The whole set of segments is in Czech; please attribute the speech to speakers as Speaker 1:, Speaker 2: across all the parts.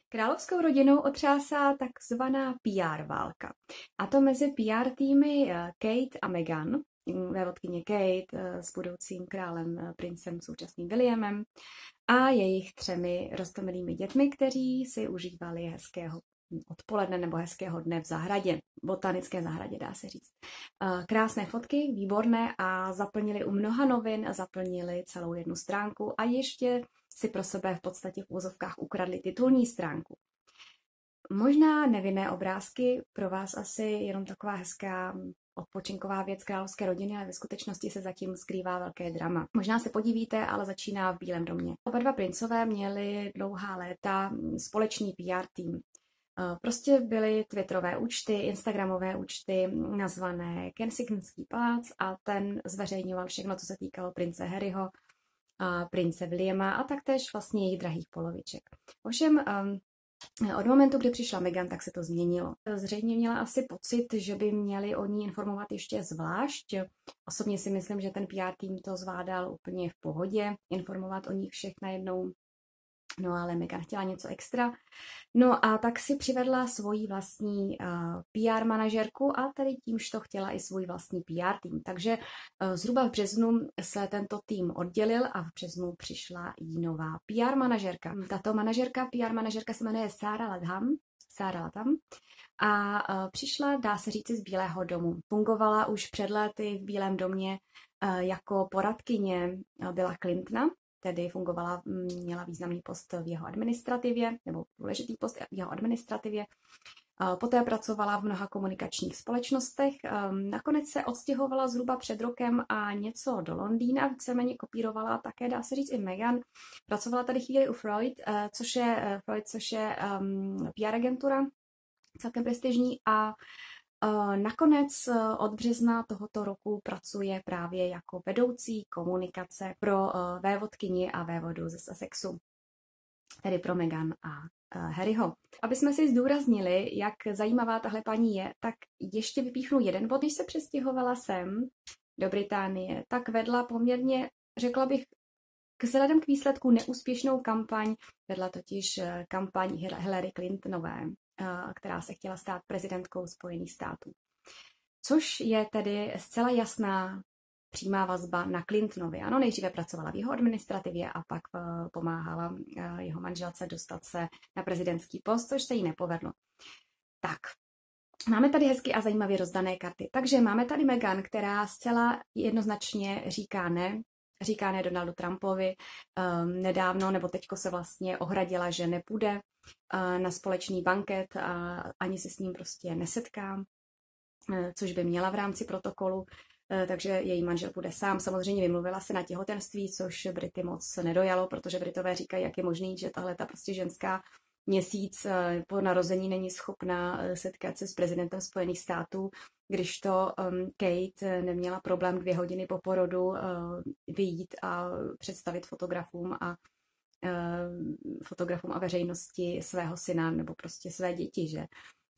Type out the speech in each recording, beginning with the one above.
Speaker 1: Královskou rodinou otřásá takzvaná PR válka. A to mezi PR týmy Kate a Meghan, vévodkyně Kate s budoucím králem princem současným Williamem a jejich 3 roztomilými dětmi, kteří si užívali hezkého odpoledne nebo hezkého dne v zahradě, botanické zahradě, dá se říct. Krásné fotky, výborné a zaplnili u mnoha novin, zaplnili celou jednu stránku a ještě si pro sebe v podstatě v úzovkách ukradli titulní stránku. Možná nevinné obrázky, pro vás asi jenom taková hezká odpočinková věc královské rodiny, ale ve skutečnosti se zatím skrývá velké drama. Možná se podívíte, ale začíná v Bílém domě. Oba dva princové měli dlouhá léta společný PR tým. Prostě byly twitterové účty, instagramové účty nazvané Kensingtonský palác a ten zveřejňoval všechno, co se týkalo prince Harryho, prince Williama a taktéž vlastně jejich drahých poloviček. Ovšem od momentu, kdy přišla Meghan, tak se to změnilo. Zřejmě měla asi pocit, že by měli o ní informovat ještě zvlášť. Osobně si myslím, že ten PR tým to zvládal úplně v pohodě, informovat o nich všech najednou. No ale Meghan chtěla něco extra. No a tak si přivedla svoji vlastní PR manažerku a tady tímž to chtěla i svůj vlastní PR tým. Takže zhruba v březnu se tento tým oddělil a v březnu přišla jí nová PR manažerka. Tato PR manažerka se jmenuje Sarah Latham a přišla, dá se říci, z Bílého domu. Fungovala už před lety v Bílém domě jako poradkyně Billa Clintona, tedy měla významný post v jeho administrativě, nebo důležitý post v jeho administrativě. Poté pracovala v mnoha komunikačních společnostech. Nakonec se odstěhovala zhruba před rokem a něco do Londýna, víceméně kopírovala také, dá se říct, i Meghan. Pracovala tady chvíli u Freud, což je PR agentura, celkem prestižní a nakonec od března tohoto roku pracuje právě jako vedoucí komunikace pro vévodkyni a vévodu ze Sussexu, tedy pro Meghan a Harryho. Aby jsme si zdůraznili, jak zajímavá tahle paní je, tak ještě vypíchnu jeden bod. Když se přestěhovala sem do Británie, tak vedla poměrně, řekla bych, vzhledem k výsledku neúspěšnou kampaň, vedla totiž kampaň Hillary Clintonové, která se chtěla stát prezidentkou Spojených států. Což je tedy zcela jasná přímá vazba na Clintonovi. Ano, nejdříve pracovala v jeho administrativě a pak pomáhala jeho manželce dostat se na prezidentský post, což se jí nepovedlo. Tak, máme tady hezky a zajímavě rozdané karty. Takže máme tady Meghan, která zcela jednoznačně říká ne Donaldu Trumpovi. Nedávno, nebo teďko se vlastně ohradila, že nepůjde na společný banket a ani se s ním prostě nesetká, což by měla v rámci protokolu, takže její manžel půjde sám. Samozřejmě vymluvila se na těhotenství, což Brity moc nedojalo, protože Britové říkají, jak je možný, že tahle ta prostě ženská měsíc po narození není schopná setkat se s prezidentem Spojených států, když to Kate neměla problém 2 hodiny po porodu vyjít a představit fotografům a veřejnosti svého syna nebo prostě své děti, že?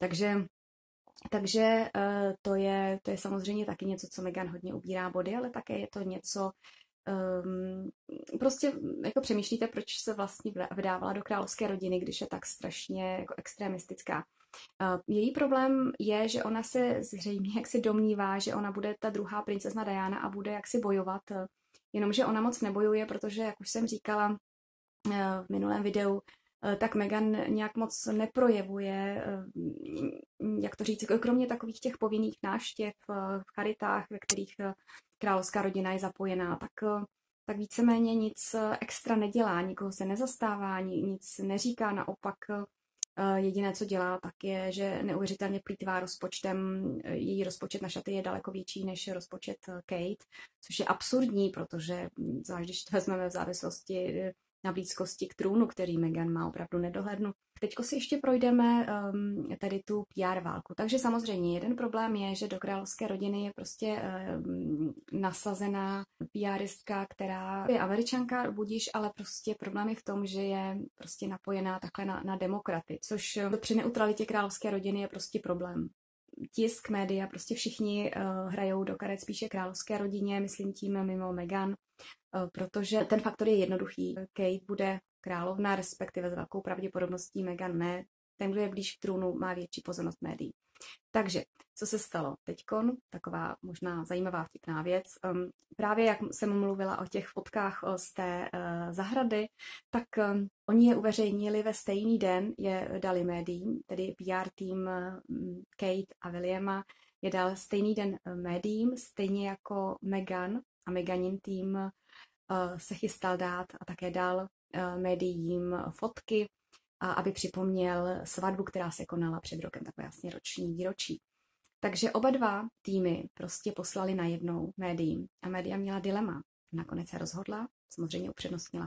Speaker 1: Takže to je samozřejmě taky něco, co Meghan hodně ubírá body, ale také je to něco, prostě jako přemýšlíte, proč se vlastně vydávala do královské rodiny, když je tak strašně jako extremistická. Její problém je, že ona se zřejmě jaksi domnívá, že ona bude ta druhá princezna Diana a bude jaksi bojovat, jenomže ona moc nebojuje, protože, jak už jsem říkala v minulém videu, tak Meghan nějak moc neprojevuje, jak to říct, kromě takových těch povinných návštěv v charitách, ve kterých královská rodina je zapojená, tak víceméně nic extra nedělá, nikoho se nezastává, nic neříká, naopak jediné, co dělá, tak je, že neuvěřitelně plýtvá rozpočtem. Její rozpočet na šaty je daleko větší než rozpočet Kate, což je absurdní, protože zvlášť, když to vezmeme v závislosti na blízkosti k trůnu, který Meghan má opravdu nedohlednu. Teďko si ještě projdeme tady tu PR válku. Takže samozřejmě jeden problém je, že do královské rodiny je prostě nasazená PRistka, která je Američanka, budíš, ale prostě problém je v tom, že je prostě napojená takhle na demokraty, což při neutralitě královské rodiny je prostě problém. Tisk, média, prostě všichni hrajou do karet spíše královské rodině, myslím tím mimo Meghan, protože ten faktor je jednoduchý. Kate bude královna, respektive s velkou pravděpodobností Meghan ne. Ten, kdo je blíž k trůnu, má větší pozornost médií. Takže, co se stalo teďkon, taková možná zajímavá vtipná věc. Právě jak jsem mluvila o těch fotkách z té zahrady, tak oni je uveřejnili ve stejný den, je dali médiím, tedy PR tým Kate a Williama je dal stejný den médiím, stejně jako Meghan a Meghanin tým se chystal dát a také dal médiím fotky, aby připomněl svatbu, která se konala před rokem, takové jasně roční výročí. Takže oba dva týmy prostě poslali najednou médiím a média měla dilema. Nakonec se rozhodla, samozřejmě upřednostnila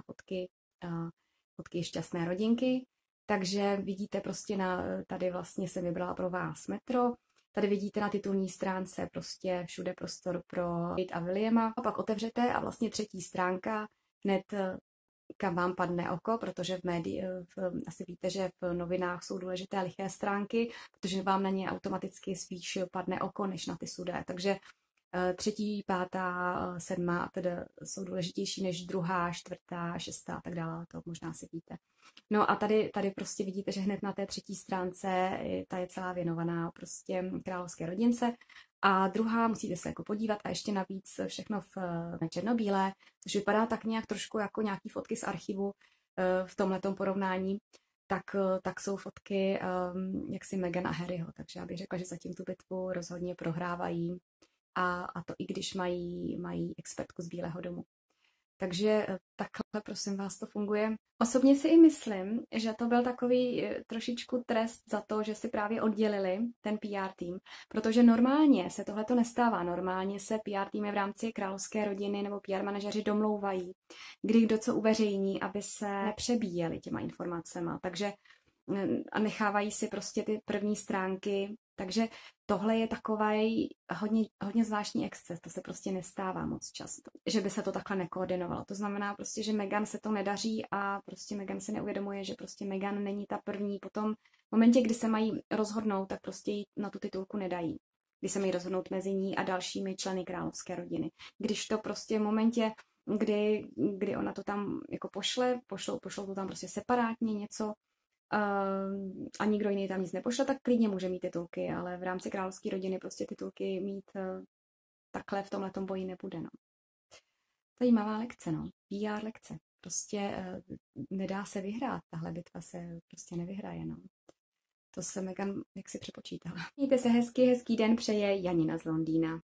Speaker 1: fotky šťastné rodinky, takže vidíte prostě tady vlastně jsem vybrala pro vás metro, tady vidíte na titulní stránce prostě všude prostor pro Kate a Williama a pak otevřete a vlastně třetí stránka hned kam vám padne oko, protože asi víte, že v novinách jsou důležité liché stránky, protože vám na ně automaticky spíš padne oko, než na ty sudé. Takže třetí, pátá, sedmá tedy jsou důležitější než druhá, čtvrtá, šestá a tak dále, to možná si víte. No a tady prostě vidíte, že hned na té třetí stránce ta je celá věnovaná prostě královské rodince. A druhá, musíte se jako podívat a ještě navíc všechno v černobílé, což vypadá tak nějak trošku jako nějaký fotky z archivu v tomhletom porovnání, tak jsou fotky jaksi Meghan a Harryho. Takže já bych řekla, že zatím tu bitvu rozhodně prohrávají a to i když mají expertku z Bílého domu. Takže takhle, prosím vás, to funguje. Osobně si i myslím, že to byl takový trošičku trest za to, že si právě oddělili ten PR tým, protože normálně se tohle to nestává. Normálně se PR týmy v rámci královské rodiny nebo PR manažeři domlouvají, kdo co uveřejní, aby se nepřebíjeli těma informacemi. Takže a nechávají si prostě ty první stránky. Takže tohle je takový hodně zvláštní exces, to se prostě nestává moc často, že by se to takhle nekoordinovalo. To znamená prostě, že Meghan se to nedaří a prostě Meghan si neuvědomuje, že prostě Meghan není ta první. Potom v momentě, kdy se mají rozhodnout, tak prostě ji na tu titulku nedají. Kdy se mají rozhodnout mezi ní a dalšími členy královské rodiny. Když to prostě v momentě, kdy ona to tam jako pošlou to tam prostě separátně něco, a nikdo jiný tam nic nepošle, tak klidně může mít titulky, ale v rámci královské rodiny prostě titulky mít takhle v tomhletom boji nebude. No. Zajímavá lekce, no. PR lekce. Prostě nedá se vyhrát. Tahle bitva se prostě nevyhraje, no. To se Meghan jak si přepočítala. Mějte se hezký den přeje Janina z Londýna.